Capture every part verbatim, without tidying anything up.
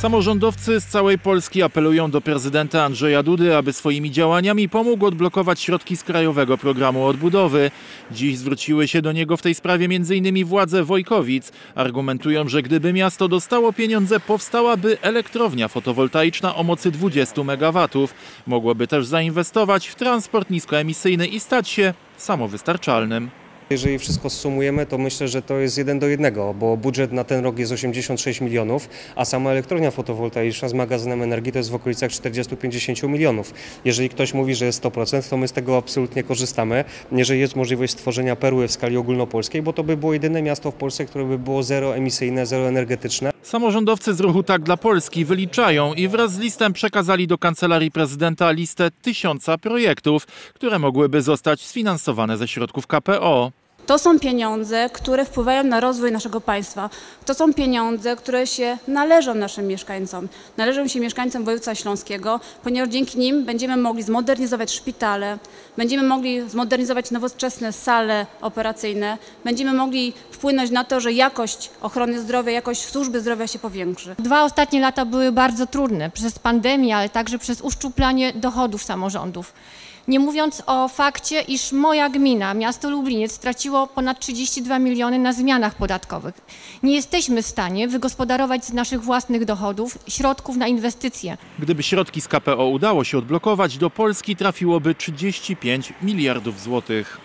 Samorządowcy z całej Polski apelują do prezydenta Andrzeja Dudy, aby swoimi działaniami pomógł odblokować środki z Krajowego Programu Odbudowy. Dziś zwróciły się do niego w tej sprawie między innymi władze Wojkowic. Argumentują, że gdyby miasto dostało pieniądze, powstałaby elektrownia fotowoltaiczna o mocy dwudziestu megawatów. Mogłoby też zainwestować w transport niskoemisyjny i stać się samowystarczalnym. Jeżeli wszystko zsumujemy, to myślę, że to jest jeden do jednego, bo budżet na ten rok jest osiemdziesiąt sześć milionów, a sama elektrownia fotowoltaiczna z magazynem energii to jest w okolicach czterdziestu pięćdziesięciu milionów. Jeżeli ktoś mówi, że jest sto procent, to my z tego absolutnie korzystamy. Jeżeli jest możliwość stworzenia perły w skali ogólnopolskiej, bo to by było jedyne miasto w Polsce, które by było zeroemisyjne, zeroenergetyczne. Samorządowcy z ruchu Tak dla Polski wyliczają i wraz z listem przekazali do Kancelarii Prezydenta listę tysiąca projektów, które mogłyby zostać sfinansowane ze środków K P O. To są pieniądze, które wpływają na rozwój naszego państwa. To są pieniądze, które się należą naszym mieszkańcom. Należą się mieszkańcom województwa śląskiego, ponieważ dzięki nim będziemy mogli zmodernizować szpitale, będziemy mogli zmodernizować nowoczesne sale operacyjne, będziemy mogli wpłynąć na to, że jakość ochrony zdrowia, jakość służby zdrowia się powiększy. Dwa ostatnie lata były bardzo trudne przez pandemię, ale także przez uszczuplanie dochodów samorządów. Nie mówiąc o fakcie, iż moja gmina, miasto Lubliniec, straciło ponad trzydzieści dwa miliony na zmianach podatkowych. Nie jesteśmy w stanie wygospodarować z naszych własnych dochodów środków na inwestycje. Gdyby środki z K P O udało się odblokować, do Polski trafiłoby trzydzieści pięć miliardów złotych.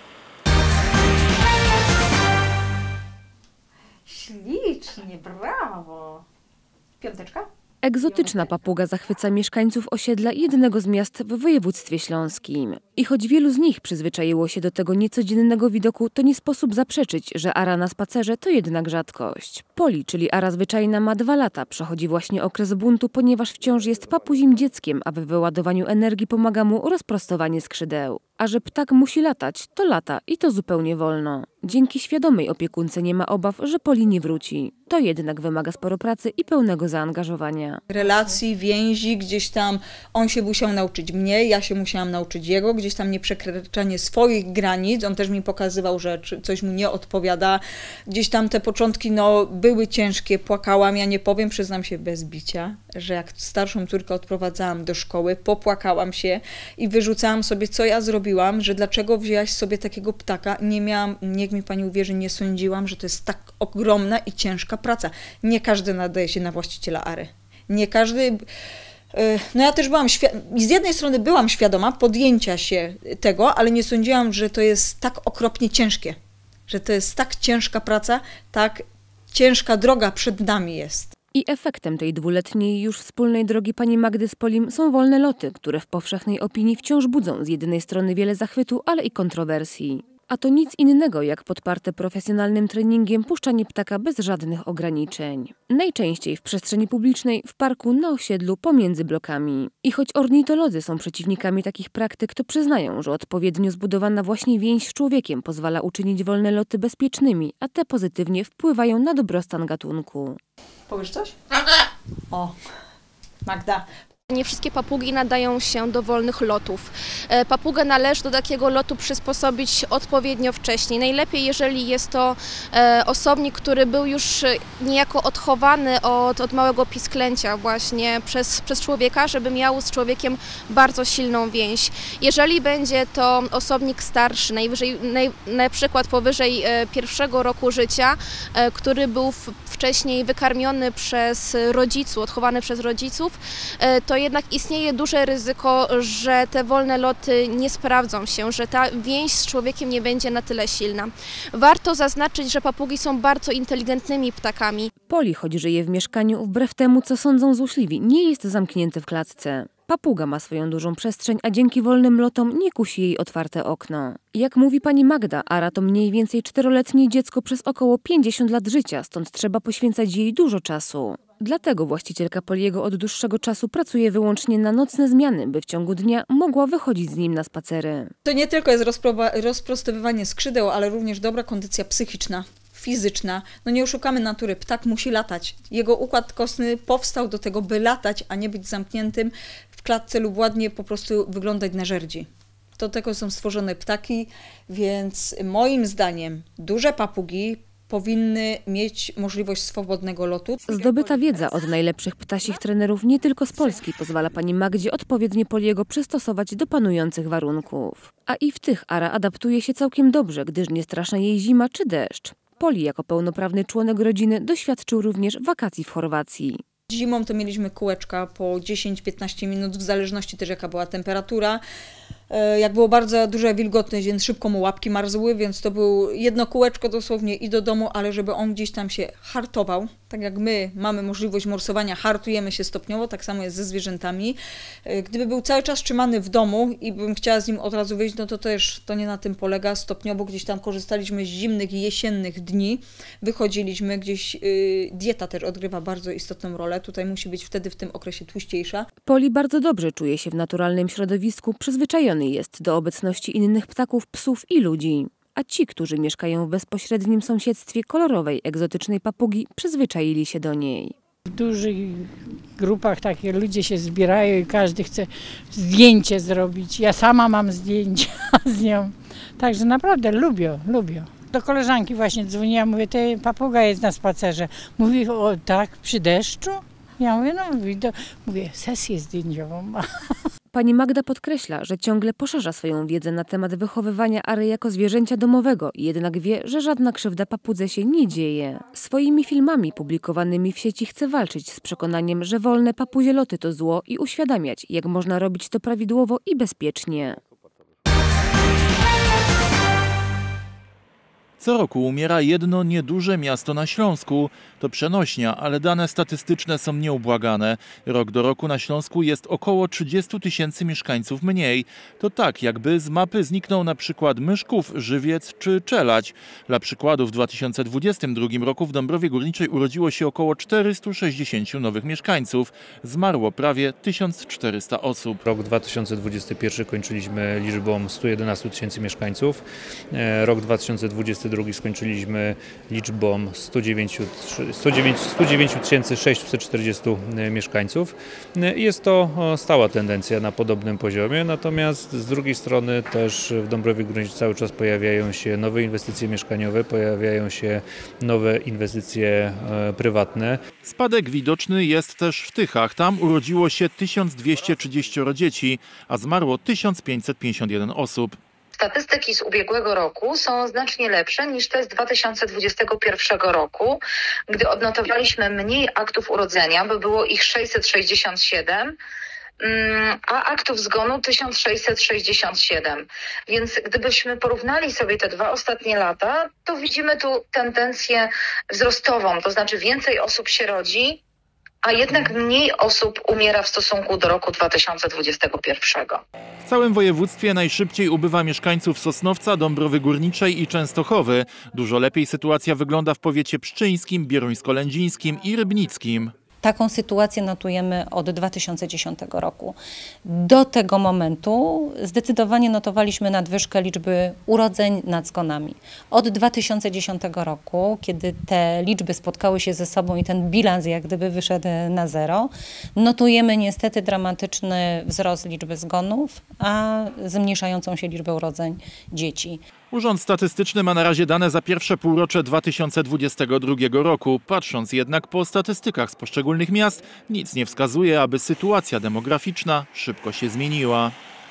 Ślicznie, brawo. Piąteczka? Egzotyczna papuga zachwyca mieszkańców osiedla jednego z miast w województwie śląskim. I choć wielu z nich przyzwyczaiło się do tego niecodziennego widoku, to nie sposób zaprzeczyć, że ara na spacerze to jednak rzadkość. Poli, czyli ara zwyczajna, ma dwa lata. Przechodzi właśnie okres buntu, ponieważ wciąż jest papuzim dzieckiem, a w wyładowaniu energii pomaga mu rozprostowanie skrzydeł. A że ptak musi latać, to lata i to zupełnie wolno. Dzięki świadomej opiekunce nie ma obaw, że Poli nie wróci. To jednak wymaga sporo pracy i pełnego zaangażowania. Relacji, więzi, gdzieś tam on się musiał nauczyć mnie, ja się musiałam nauczyć jego, gdzieś tam nieprzekraczanie swoich granic. On też mi pokazywał, że coś mu nie odpowiada. Gdzieś tam te początki no, były ciężkie, płakałam, ja nie powiem, przyznam się bez bicia, że jak starszą córkę odprowadzałam do szkoły, popłakałam się i wyrzucałam sobie, co ja zrobiłam, że dlaczego wzięłaś sobie takiego ptaka. Nie miałam, niech mi pani uwierzy, nie sądziłam, że to jest tak ogromna i ciężka praca. Nie każdy nadaje się na właściciela ary. Nie każdy... No ja też byłam, z jednej strony byłam świadoma podjęcia się tego, ale nie sądziłam, że to jest tak okropnie ciężkie. Że to jest tak ciężka praca, tak ciężka droga przed nami jest. I efektem tej dwuletniej już wspólnej drogi pani Magdy z Polim są wolne loty, które w powszechnej opinii wciąż budzą z jednej strony wiele zachwytu, ale i kontrowersji. A to nic innego jak podparte profesjonalnym treningiem puszczanie ptaka bez żadnych ograniczeń. Najczęściej w przestrzeni publicznej, w parku, na osiedlu, pomiędzy blokami. I choć ornitolodzy są przeciwnikami takich praktyk, to przyznają, że odpowiednio zbudowana właśnie więź z człowiekiem pozwala uczynić wolne loty bezpiecznymi, a te pozytywnie wpływają na dobrostan gatunku. Powiesz coś? O, Magda. Nie wszystkie papugi nadają się do wolnych lotów. Papugę należy do takiego lotu przysposobić odpowiednio wcześniej. Najlepiej, jeżeli jest to osobnik, który był już niejako odchowany od, od małego pisklęcia właśnie przez, przez człowieka, żeby miał z człowiekiem bardzo silną więź. Jeżeli będzie to osobnik starszy, najwyżej, naj, na przykład powyżej pierwszego roku życia, który był wcześniej wykarmiony przez rodziców, odchowany przez rodziców, to to jednak istnieje duże ryzyko, że te wolne loty nie sprawdzą się, że ta więź z człowiekiem nie będzie na tyle silna. Warto zaznaczyć, że papugi są bardzo inteligentnymi ptakami. Poli, choć żyje w mieszkaniu, wbrew temu, co sądzą złośliwi, nie jest zamknięty w klatce. Papuga ma swoją dużą przestrzeń, a dzięki wolnym lotom nie kusi jej otwarte okno. Jak mówi pani Magda, ara to mniej więcej czteroletnie dziecko przez około pięćdziesiąt lat życia, stąd trzeba poświęcać jej dużo czasu. Dlatego właścicielka Poliego od dłuższego czasu pracuje wyłącznie na nocne zmiany, by w ciągu dnia mogła wychodzić z nim na spacery. To nie tylko jest rozprostowywanie skrzydeł, ale również dobra kondycja psychiczna, fizyczna. No nie oszukamy natury, ptak musi latać. Jego układ kostny powstał do tego, by latać, a nie być zamkniętym w klatce lub ładnie po prostu wyglądać na żerdzi. Do tego są stworzone ptaki, więc moim zdaniem duże papugi powinny mieć możliwość swobodnego lotu. Zdobyta wiedza od najlepszych ptasich trenerów nie tylko z Polski pozwala pani Magdzie odpowiednie Poliego przystosować do panujących warunków. A i w tych Ara adaptuje się całkiem dobrze, gdyż nie strasza jej zima czy deszcz. Poli jako pełnoprawny członek rodziny doświadczył również wakacji w Chorwacji. Zimą to mieliśmy kółeczka po dziesięć piętnaście minut, w zależności też jaka była temperatura. Jak było bardzo duża wilgotność, więc szybko mu łapki marzły, więc to było jedno kółeczko dosłownie i do domu, ale żeby on gdzieś tam się hartował, tak jak my mamy możliwość morsowania, hartujemy się stopniowo, tak samo jest ze zwierzętami. Gdyby był cały czas trzymany w domu i bym chciała z nim od razu wyjść, no to też to nie na tym polega. Stopniowo gdzieś tam korzystaliśmy z zimnych i jesiennych dni, wychodziliśmy gdzieś, yy, dieta też odgrywa bardzo istotną rolę, tutaj musi być wtedy w tym okresie tłuściejsza. Poli bardzo dobrze czuje się w naturalnym środowisku, przyzwyczajony jest do obecności innych ptaków, psów i ludzi. A ci, którzy mieszkają w bezpośrednim sąsiedztwie kolorowej, egzotycznej papugi, przyzwyczaili się do niej. W dużych grupach takie ludzie się zbierają i każdy chce zdjęcie zrobić. Ja sama mam zdjęcia z nią. Także naprawdę lubię, lubię. Do koleżanki właśnie dzwoniłam, mówię, ty papuga jest na spacerze. Mówi, o tak, przy deszczu? Ja mówię, no mówię, do, mówię sesję zdjęciową ma. Pani Magda podkreśla, że ciągle poszerza swoją wiedzę na temat wychowywania Ary jako zwierzęcia domowego, jednak wie, że żadna krzywda papudze się nie dzieje. Swoimi filmami publikowanymi w sieci chce walczyć z przekonaniem, że wolne papuzie loty to zło i uświadamiać, jak można robić to prawidłowo i bezpiecznie. Co roku umiera jedno nieduże miasto na Śląsku. To przenośnia, ale dane statystyczne są nieubłagane. Rok do roku na Śląsku jest około trzydziestu tysięcy mieszkańców mniej. To tak, jakby z mapy zniknął na przykład Myszków, Żywiec czy Czelać. Dla przykładu w dwa tysiące dwudziestym drugim roku w Dąbrowie Górniczej urodziło się około czterystu sześćdziesięciu nowych mieszkańców. Zmarło prawie tysiąc czterysta osób. Rok dwa tysiące dwudziesty pierwszy kończyliśmy liczbą stu jedenastu tysięcy mieszkańców. Rok dwa tysiące dwudziesty drugi skończyliśmy liczbą stu dziewięciu tysięcy sześciuset czterdziestu mieszkańców. Jest to stała tendencja na podobnym poziomie, natomiast z drugiej strony też w Dąbrowie Górniczej cały czas pojawiają się nowe inwestycje mieszkaniowe, pojawiają się nowe inwestycje prywatne. Spadek widoczny jest też w Tychach. Tam urodziło się tysiąc dwieście trzydzieści dzieci, a zmarło tysiąc pięćset pięćdziesiąt jeden osób. Statystyki z ubiegłego roku są znacznie lepsze niż te z dwa tysiące dwudziestego pierwszego roku, gdy odnotowaliśmy mniej aktów urodzenia, bo było ich sześćset sześćdziesiąt siedem, a aktów zgonu tysiąc sześćset sześćdziesiąt siedem. Więc gdybyśmy porównali sobie te dwa ostatnie lata, to widzimy tu tendencję wzrostową, to znaczy więcej osób się rodzi, a jednak mniej osób umiera w stosunku do roku dwa tysiące dwudziestego pierwszego. W całym województwie najszybciej ubywa mieszkańców Sosnowca, Dąbrowy Górniczej i Częstochowy. Dużo lepiej sytuacja wygląda w powiecie pszczyńskim, bieruńsko-lędzińskim i rybnickim. Taką sytuację notujemy od dwa tysiące dziesiątego roku. Do tego momentu zdecydowanie notowaliśmy nadwyżkę liczby urodzeń nad zgonami. Od dwa tysiące dziesiątego roku, kiedy te liczby spotkały się ze sobą i ten bilans jak gdyby wyszedł na zero, notujemy niestety dramatyczny wzrost liczby zgonów, a zmniejszającą się liczbę urodzeń dzieci. Urząd Statystyczny ma na razie dane za pierwsze półrocze dwa tysiące dwudziestego drugiego roku. Patrząc jednak po statystykach z poszczególnych miast, nic nie wskazuje, aby sytuacja demograficzna szybko się zmieniła.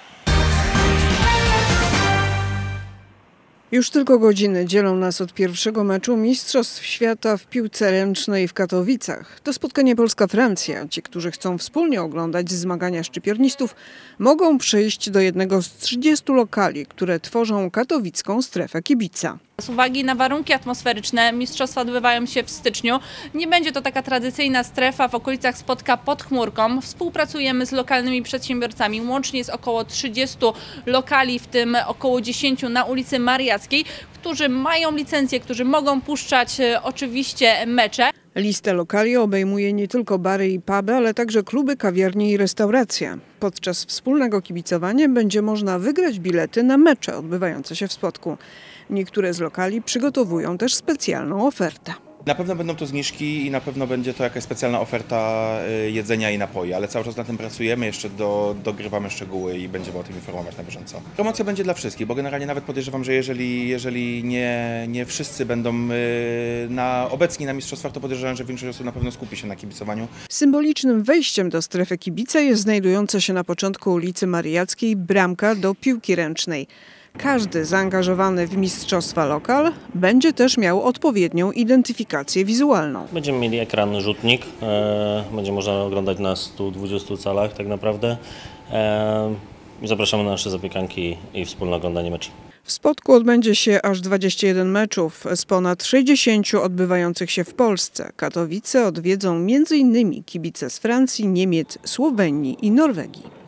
Już tylko godziny dzielą nas od pierwszego meczu Mistrzostw Świata w piłce ręcznej w Katowicach. To spotkanie Polska-Francja. Ci, którzy chcą wspólnie oglądać zmagania szczypiornistów, mogą przyjść do jednego z trzydziestu lokali, które tworzą katowicką strefę kibica. Z uwagi na warunki atmosferyczne mistrzostwa odbywają się w styczniu. Nie będzie to taka tradycyjna strefa w okolicach Spodka pod chmurką. Współpracujemy z lokalnymi przedsiębiorcami. Łącznie jest około trzydziestu lokali, w tym około dziesięciu na ulicy Mariackiej, którzy mają licencję, którzy mogą puszczać oczywiście mecze. Listę lokali obejmuje nie tylko bary i puby, ale także kluby, kawiarnie i restauracje. Podczas wspólnego kibicowania będzie można wygrać bilety na mecze odbywające się w Spodku. Niektóre z lokali przygotowują też specjalną ofertę. Na pewno będą to zniżki i na pewno będzie to jakaś specjalna oferta jedzenia i napoi, ale cały czas na tym pracujemy, jeszcze do, dogrywamy szczegóły i będziemy o tym informować na bieżąco. Promocja będzie dla wszystkich, bo generalnie nawet podejrzewam, że jeżeli, jeżeli nie, nie wszyscy będą na, obecni na mistrzostwach, to podejrzewam, że większość osób na pewno skupi się na kibicowaniu. Symbolicznym wejściem do strefy kibica jest znajdująca się na początku ulicy Mariackiej bramka do piłki ręcznej. Każdy zaangażowany w mistrzostwa lokal będzie też miał odpowiednią identyfikację wizualną. Będziemy mieli ekran rzutnik, e, będzie można oglądać na stu dwudziestu calach tak naprawdę. E, zapraszamy na nasze zapiekanki i wspólne oglądanie meczy. W Spodku odbędzie się aż dwadzieścia jeden meczów z ponad sześćdziesięciu odbywających się w Polsce. Katowice odwiedzą między innymi kibice z Francji, Niemiec, Słowenii i Norwegii.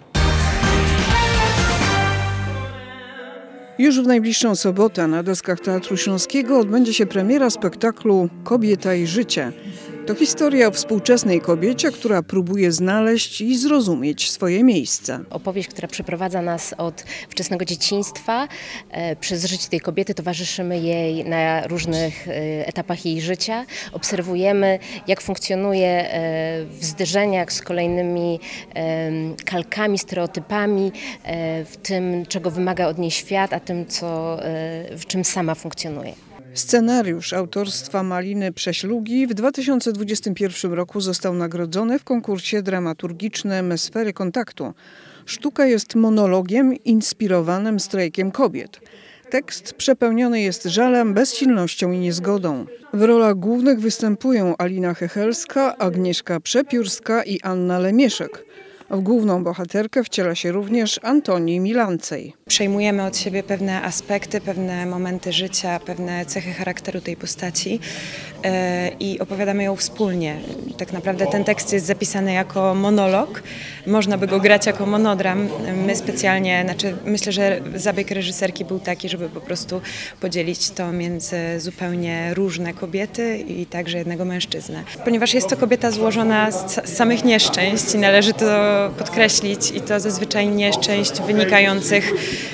Już w najbliższą sobotę na deskach Teatru Śląskiego odbędzie się premiera spektaklu Kobieta i życie. To historia o współczesnej kobiecie, która próbuje znaleźć i zrozumieć swoje miejsce. Opowieść, która przeprowadza nas od wczesnego dzieciństwa. Przez życie tej kobiety towarzyszymy jej na różnych etapach jej życia. Obserwujemy, jak funkcjonuje w zderzeniach z kolejnymi kalkami, stereotypami, w tym, czego wymaga od niej świat, a tym, co, w czym sama funkcjonuje. Scenariusz autorstwa Maliny Prześlugi w dwa tysiące dwudziestym pierwszym roku został nagrodzony w konkursie dramaturgicznym Sfery Kontaktu. Sztuka jest monologiem inspirowanym strajkiem kobiet. Tekst przepełniony jest żalem, bezsilnością i niezgodą. W rolach głównych występują Alina Hechelska, Agnieszka Przepiórska i Anna Lemieszek. W główną bohaterkę wciela się również Antoni Milancej. Przejmujemy od siebie pewne aspekty, pewne momenty życia, pewne cechy charakteru tej postaci yy, i opowiadamy ją wspólnie. Tak naprawdę ten tekst jest zapisany jako monolog, można by go grać jako monodram. My specjalnie, znaczy myślę, że zabieg reżyserki był taki, żeby po prostu podzielić to między zupełnie różne kobiety i także jednego mężczyznę. Ponieważ jest to kobieta złożona z samych nieszczęść i należy to podkreślić i to zazwyczaj nieszczęść wynikających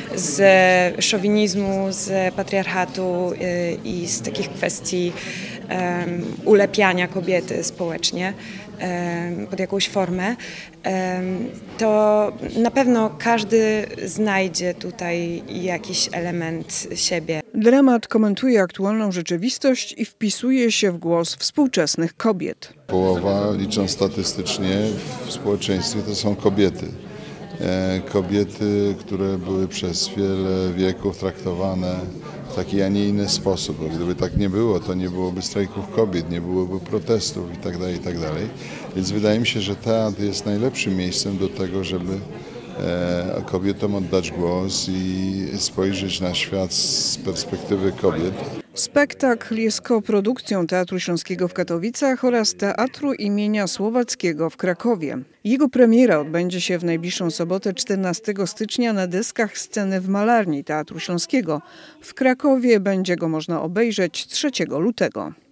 z szowinizmu, z patriarchatu i z takich kwestii um, ulepiania kobiety społecznie um, pod jakąś formę, um, to na pewno każdy znajdzie tutaj jakiś element siebie. Dramat komentuje aktualną rzeczywistość i wpisuje się w głos współczesnych kobiet. Połowa, licząc statystycznie, w społeczeństwie to są kobiety. Kobiety, które były przez wiele wieków traktowane w taki, a nie inny sposób. Bo gdyby tak nie było, to nie byłoby strajków kobiet, nie byłoby protestów itd., itd. Więc wydaje mi się, że teatr jest najlepszym miejscem do tego, żeby kobietom oddać głos i spojrzeć na świat z perspektywy kobiet. Spektakl jest koprodukcją Teatru Śląskiego w Katowicach oraz Teatru imienia Słowackiego w Krakowie. Jego premiera odbędzie się w najbliższą sobotę czternastego stycznia na deskach sceny w Malarni Teatru Śląskiego. W Krakowie będzie go można obejrzeć trzeciego lutego.